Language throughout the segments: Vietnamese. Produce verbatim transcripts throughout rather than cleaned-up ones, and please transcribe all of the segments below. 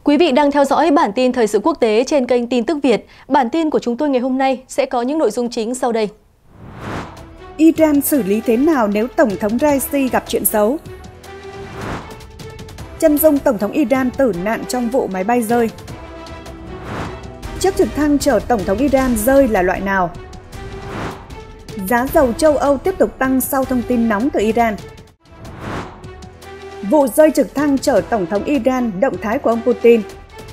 Quý vị đang theo dõi bản tin thời sự quốc tế trên kênh Tin tức Việt. Bản tin của chúng tôi ngày hôm nay sẽ có những nội dung chính sau đây. Iran xử lý thế nào nếu Tổng thống Raisi gặp chuyện xấu? Chân dung Tổng thống Iran tử nạn trong vụ máy bay rơi. Chiếc trực thăng chở Tổng thống Iran rơi là loại nào? Giá dầu châu Âu tiếp tục tăng sau thông tin nóng từ Iran. Vụ rơi trực thăng chở Tổng thống Iran, động thái của ông Putin.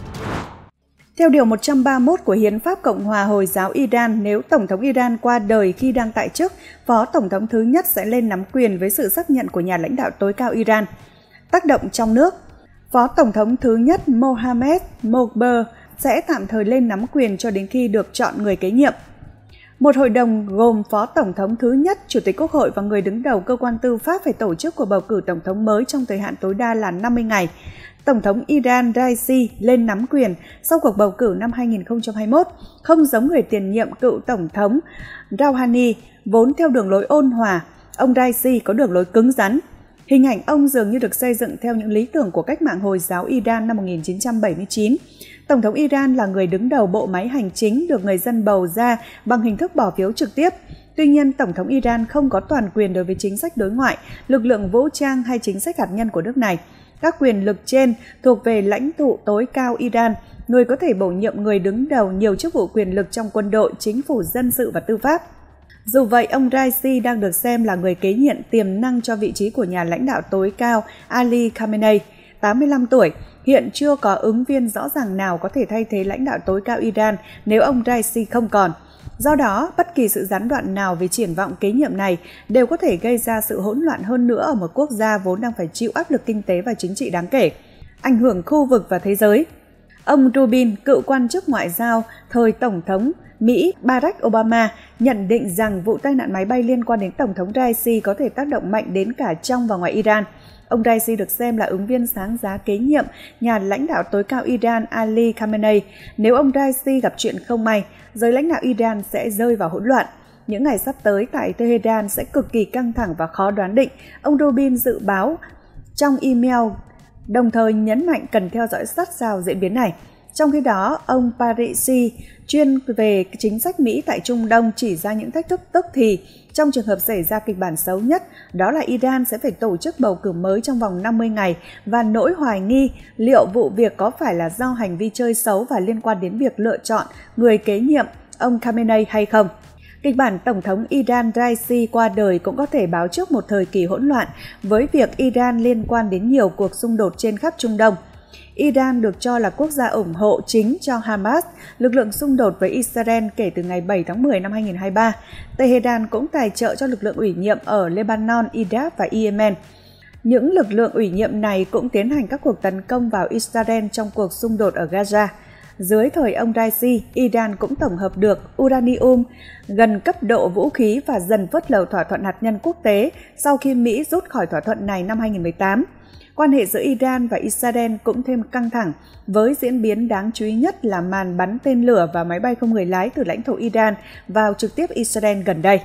Theo Điều một trăm ba mươi mốt của Hiến pháp Cộng hòa Hồi giáo Iran, nếu Tổng thống Iran qua đời khi đang tại chức, Phó Tổng thống thứ nhất sẽ lên nắm quyền với sự xác nhận của nhà lãnh đạo tối cao Iran. Tác động trong nước, Phó Tổng thống thứ nhất Mohammad Mokber sẽ tạm thời lên nắm quyền cho đến khi được chọn người kế nhiệm. Một hội đồng gồm Phó Tổng thống thứ nhất, Chủ tịch Quốc hội và người đứng đầu cơ quan tư pháp phải tổ chức cuộc bầu cử Tổng thống mới trong thời hạn tối đa là năm mươi ngày. Tổng thống Iran Raisi lên nắm quyền sau cuộc bầu cử năm hai nghìn không trăm hai mươi mốt, không giống người tiền nhiệm cựu Tổng thống Rouhani, vốn theo đường lối ôn hòa, ông Raisi có đường lối cứng rắn. Hình ảnh ông dường như được xây dựng theo những lý tưởng của cách mạng Hồi giáo Iran năm một nghìn chín trăm bảy mươi chín. Tổng thống Iran là người đứng đầu bộ máy hành chính được người dân bầu ra bằng hình thức bỏ phiếu trực tiếp. Tuy nhiên, Tổng thống Iran không có toàn quyền đối với chính sách đối ngoại, lực lượng vũ trang hay chính sách hạt nhân của nước này. Các quyền lực trên thuộc về lãnh tụ tối cao Iran, người có thể bổ nhiệm người đứng đầu nhiều chức vụ quyền lực trong quân đội, chính phủ, dân sự và tư pháp. Dù vậy, ông Raisi đang được xem là người kế nhiệm tiềm năng cho vị trí của nhà lãnh đạo tối cao Ali Khamenei, tám mươi lăm tuổi. Hiện chưa có ứng viên rõ ràng nào có thể thay thế lãnh đạo tối cao Iran nếu ông Raisi không còn. Do đó, bất kỳ sự gián đoạn nào về triển vọng kế nhiệm này đều có thể gây ra sự hỗn loạn hơn nữa ở một quốc gia vốn đang phải chịu áp lực kinh tế và chính trị đáng kể, ảnh hưởng khu vực và thế giới. Ông Rubin, cựu quan chức ngoại giao thời Tổng thống Mỹ Barack Obama, nhận định rằng vụ tai nạn máy bay liên quan đến Tổng thống Raisi có thể tác động mạnh đến cả trong và ngoài Iran. Ông Raisi được xem là ứng viên sáng giá kế nhiệm nhà lãnh đạo tối cao Iran Ali Khamenei. Nếu ông Raisi gặp chuyện không may, giới lãnh đạo Iran sẽ rơi vào hỗn loạn. Những ngày sắp tới tại Tehran sẽ cực kỳ căng thẳng và khó đoán định, ông Rubin dự báo trong email, đồng thời nhấn mạnh cần theo dõi sát sao diễn biến này. Trong khi đó, ông Parisi, chuyên về chính sách Mỹ tại Trung Đông, chỉ ra những thách thức tức thì trong trường hợp xảy ra kịch bản xấu nhất, đó là Iran sẽ phải tổ chức bầu cử mới trong vòng năm mươi ngày và nỗi hoài nghi liệu vụ việc có phải là do hành vi chơi xấu và liên quan đến việc lựa chọn người kế nhiệm ông Khamenei hay không. Kịch bản Tổng thống Iran Raisi qua đời cũng có thể báo trước một thời kỳ hỗn loạn với việc Iran liên quan đến nhiều cuộc xung đột trên khắp Trung Đông. Iran được cho là quốc gia ủng hộ chính cho Hamas, lực lượng xung đột với Israel kể từ ngày bảy tháng mười năm hai nghìn không trăm hai mươi ba. Tehran cũng tài trợ cho lực lượng ủy nhiệm ở Lebanon, Iraq và Yemen. Những lực lượng ủy nhiệm này cũng tiến hành các cuộc tấn công vào Israel trong cuộc xung đột ở Gaza. Dưới thời ông Raisi, Iran cũng tổng hợp được uranium gần cấp độ vũ khí và dần phớt lờ thỏa thuận hạt nhân quốc tế sau khi Mỹ rút khỏi thỏa thuận này năm hai nghìn không trăm mười tám. Quan hệ giữa Iran và Israel cũng thêm căng thẳng, với diễn biến đáng chú ý nhất là màn bắn tên lửa và máy bay không người lái từ lãnh thổ Iran vào trực tiếp Israel gần đây.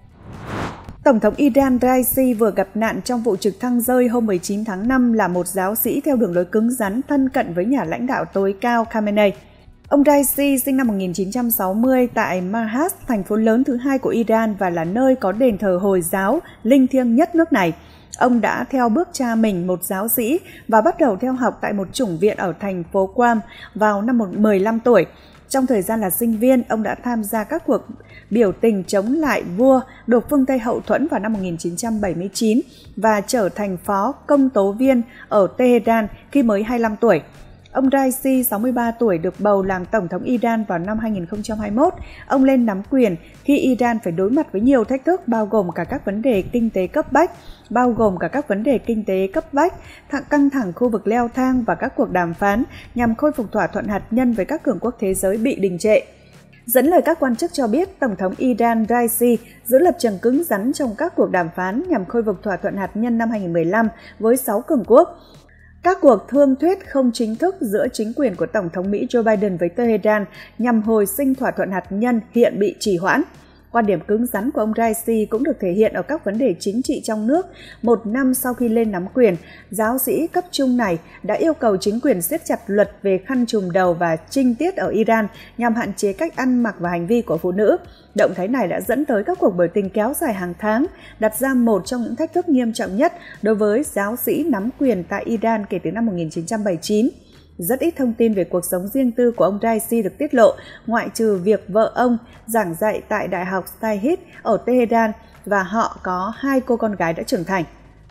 Tổng thống Iran Raisi vừa gặp nạn trong vụ trực thăng rơi hôm mười chín tháng năm là một giáo sĩ theo đường lối cứng rắn thân cận với nhà lãnh đạo tối cao Khamenei. Ông Raisi sinh năm một nghìn chín trăm sáu mươi tại Mashhad, thành phố lớn thứ hai của Iran và là nơi có đền thờ Hồi giáo linh thiêng nhất nước này. Ông đã theo bước cha mình, một giáo sĩ, và bắt đầu theo học tại một chủng viện ở thành phố Qom vào năm mười lăm tuổi. Trong thời gian là sinh viên, ông đã tham gia các cuộc biểu tình chống lại vua được phương Tây hậu thuẫn vào năm một nghìn chín trăm bảy mươi chín và trở thành phó công tố viên ở Tehran khi mới hai mươi lăm tuổi. Ông Raisi, sáu mươi ba tuổi, được bầu làm Tổng thống Iran vào năm hai nghìn không trăm hai mươi mốt. Ông lên nắm quyền khi Iran phải đối mặt với nhiều thách thức, bao gồm cả các vấn đề kinh tế cấp bách, bao gồm cả các vấn đề kinh tế cấp bách, căng thẳng khu vực leo thang và các cuộc đàm phán nhằm khôi phục thỏa thuận hạt nhân với các cường quốc thế giới bị đình trệ. Dẫn lời các quan chức cho biết, Tổng thống Iran Raisi giữ lập trường cứng rắn trong các cuộc đàm phán nhằm khôi phục thỏa thuận hạt nhân năm hai nghìn không trăm mười lăm với sáu cường quốc. Các cuộc thương thuyết không chính thức giữa chính quyền của Tổng thống Mỹ Joe Biden với Tehran nhằm hồi sinh thỏa thuận hạt nhân hiện bị trì hoãn. Quan điểm cứng rắn của ông Raisi cũng được thể hiện ở các vấn đề chính trị trong nước. Một năm sau khi lên nắm quyền, giáo sĩ cấp trung này đã yêu cầu chính quyền siết chặt luật về khăn trùm đầu và trinh tiết ở Iran nhằm hạn chế cách ăn mặc và hành vi của phụ nữ. Động thái này đã dẫn tới các cuộc biểu tình kéo dài hàng tháng, đặt ra một trong những thách thức nghiêm trọng nhất đối với giáo sĩ nắm quyền tại Iran kể từ năm một nghìn chín trăm bảy mươi chín. Rất ít thông tin về cuộc sống riêng tư của ông Raisi được tiết lộ, ngoại trừ việc vợ ông giảng dạy tại Đại học Tahrir ở Tehran và họ có hai cô con gái đã trưởng thành.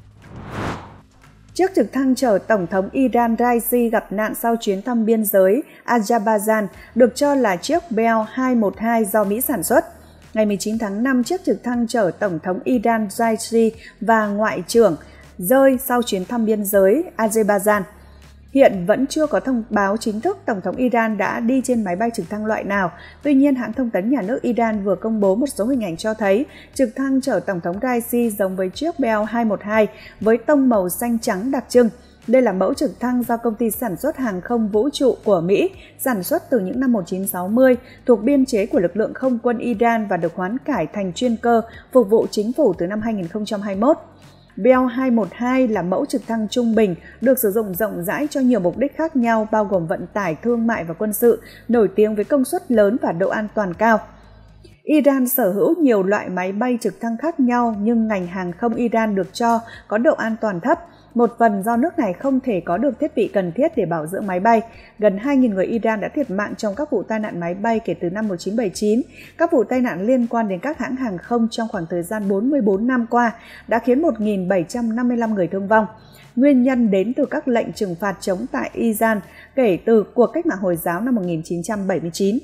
Chiếc trực thăng chở Tổng thống Iran Raisi gặp nạn sau chuyến thăm biên giới Azerbaijan được cho là chiếc Bell hai một hai do Mỹ sản xuất. Ngày mười chín tháng năm, chiếc trực thăng chở Tổng thống Iran Raisi và Ngoại trưởng rơi sau chuyến thăm biên giới Azerbaijan. Hiện vẫn chưa có thông báo chính thức Tổng thống Iran đã đi trên máy bay trực thăng loại nào. Tuy nhiên, hãng thông tấn nhà nước Iran vừa công bố một số hình ảnh cho thấy trực thăng chở Tổng thống Raisi giống với chiếc Bell hai một hai với tông màu xanh trắng đặc trưng. Đây là mẫu trực thăng do công ty sản xuất hàng không vũ trụ của Mỹ sản xuất từ những năm một nghìn chín trăm sáu mươi, thuộc biên chế của lực lượng không quân Iran và được hoán cải thành chuyên cơ phục vụ chính phủ từ năm hai nghìn không trăm hai mươi mốt. Bell hai một hai là mẫu trực thăng trung bình, được sử dụng rộng rãi cho nhiều mục đích khác nhau bao gồm vận tải, thương mại và quân sự, nổi tiếng với công suất lớn và độ an toàn cao. Iran sở hữu nhiều loại máy bay trực thăng khác nhau nhưng ngành hàng không Iran được cho có độ an toàn thấp, một phần do nước này không thể có được thiết bị cần thiết để bảo dưỡng máy bay. Gần hai nghìn người Iran đã thiệt mạng trong các vụ tai nạn máy bay kể từ năm một nghìn chín trăm bảy mươi chín. Các vụ tai nạn liên quan đến các hãng hàng không trong khoảng thời gian bốn mươi tư năm qua đã khiến một nghìn bảy trăm năm mươi lăm người thương vong. Nguyên nhân đến từ các lệnh trừng phạt chống tại Iran kể từ cuộc cách mạng Hồi giáo năm một nghìn chín trăm bảy mươi chín.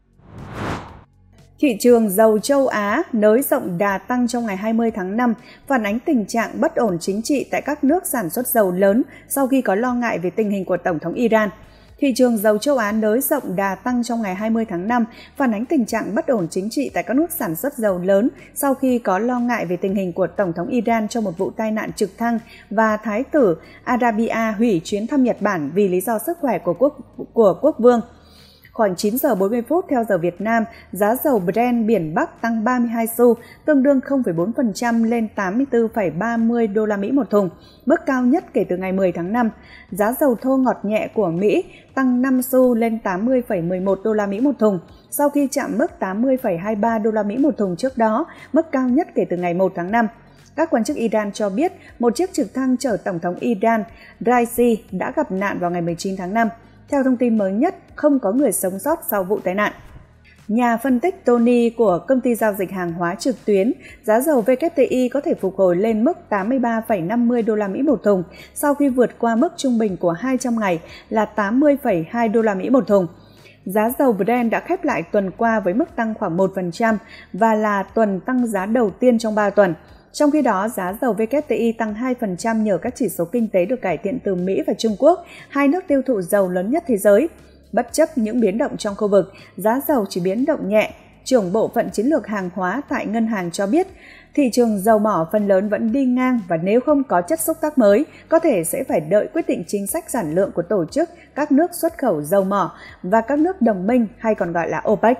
Thị trường dầu châu Á nới rộng đà tăng trong ngày hai mươi tháng năm, phản ánh tình trạng bất ổn chính trị tại các nước sản xuất dầu lớn sau khi có lo ngại về tình hình của Tổng thống Iran. Thị trường dầu châu Á nới rộng đà tăng trong ngày hai mươi tháng năm, phản ánh tình trạng bất ổn chính trị tại các nước sản xuất dầu lớn sau khi có lo ngại về tình hình của Tổng thống Iran trong một vụ tai nạn trực thăng và Thái tử Arabia hủy chuyến thăm Nhật Bản vì lý do sức khỏe của quốc, của quốc vương. Khoảng chín giờ bốn mươi phút theo giờ Việt Nam, giá dầu Brent biển Bắc tăng ba mươi hai xu, tương đương không phẩy bốn phần trăm lên tám mươi tư phẩy ba mươi đô la Mỹ một thùng, mức cao nhất kể từ ngày mười tháng năm. Giá dầu thô ngọt nhẹ của Mỹ tăng năm xu lên tám mươi phẩy mười một đô la Mỹ một thùng, sau khi chạm mức tám mươi phẩy hai mươi ba đô la Mỹ một thùng trước đó, mức cao nhất kể từ ngày một tháng năm. Các quan chức Iran cho biết một chiếc trực thăng chở Tổng thống Iran Raisi đã gặp nạn vào ngày mười chín tháng năm. Theo thông tin mới nhất, không có người sống sót sau vụ tai nạn. Nhà phân tích Tony của công ty giao dịch hàng hóa trực tuyến, giá dầu vê kép tê i có thể phục hồi lên mức tám mươi ba phẩy năm mươi đô la Mỹ một thùng sau khi vượt qua mức trung bình của hai trăm ngày là tám mươi phẩy hai đô la Mỹ một thùng. Giá dầu Brent đã khép lại tuần qua với mức tăng khoảng một phần trăm và là tuần tăng giá đầu tiên trong ba tuần. Trong khi đó, giá dầu vê kép tê i tăng hai phần trăm nhờ các chỉ số kinh tế được cải thiện từ Mỹ và Trung Quốc, hai nước tiêu thụ dầu lớn nhất thế giới. Bất chấp những biến động trong khu vực, giá dầu chỉ biến động nhẹ. Trưởng bộ phận chiến lược hàng hóa tại ngân hàng cho biết, thị trường dầu mỏ phần lớn vẫn đi ngang và nếu không có chất xúc tác mới, có thể sẽ phải đợi quyết định chính sách sản lượng của tổ chức các nước xuất khẩu dầu mỏ và các nước đồng minh hay còn gọi là OPEC.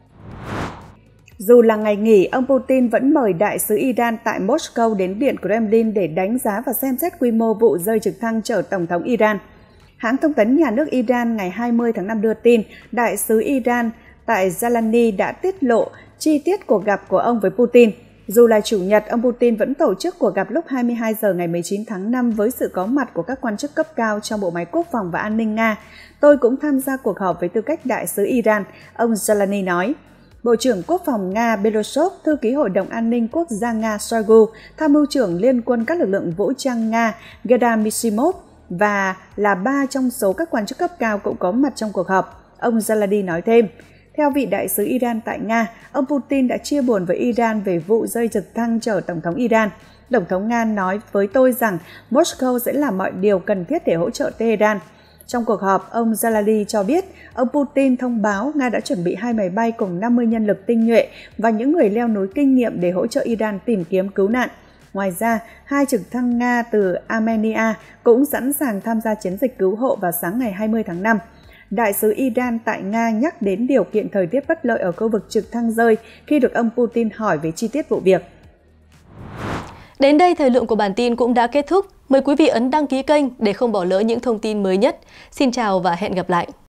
Dù là ngày nghỉ, ông Putin vẫn mời đại sứ Iran tại Moscow đến Điện Kremlin để đánh giá và xem xét quy mô vụ rơi trực thăng chở Tổng thống Iran. Hãng thông tấn nhà nước Iran ngày hai mươi tháng năm đưa tin, đại sứ Iran tại Jalani đã tiết lộ chi tiết cuộc gặp của ông với Putin. Dù là chủ nhật, ông Putin vẫn tổ chức cuộc gặp lúc hai mươi hai giờ ngày mười chín tháng năm với sự có mặt của các quan chức cấp cao trong bộ máy quốc phòng và an ninh Nga. Tôi cũng tham gia cuộc họp với tư cách đại sứ Iran, ông Jalani nói. Bộ trưởng Quốc phòng Nga Belosov, thư ký Hội đồng An ninh Quốc gia Nga Shoigu, tham mưu trưởng Liên quân các lực lượng vũ trang Nga Gerasimov và là ba trong số các quan chức cấp cao cũng có mặt trong cuộc họp. Ông Jalani nói thêm, theo vị đại sứ Iran tại Nga, ông Putin đã chia buồn với Iran về vụ rơi trực thăng chở Tổng thống Iran. Tổng thống Nga nói với tôi rằng Moscow sẽ làm mọi điều cần thiết để hỗ trợ Tehran. Trong cuộc họp, ông Jalali cho biết, ông Putin thông báo Nga đã chuẩn bị hai máy bay cùng năm mươi nhân lực tinh nhuệ và những người leo núi kinh nghiệm để hỗ trợ Iran tìm kiếm cứu nạn. Ngoài ra, hai trực thăng Nga từ Armenia cũng sẵn sàng tham gia chiến dịch cứu hộ vào sáng ngày hai mươi tháng năm. Đại sứ Iran tại Nga nhắc đến điều kiện thời tiết bất lợi ở khu vực trực thăng rơi khi được ông Putin hỏi về chi tiết vụ việc. Đến đây, thời lượng của bản tin cũng đã kết thúc. Mời quý vị ấn đăng ký kênh để không bỏ lỡ những thông tin mới nhất. Xin chào và hẹn gặp lại!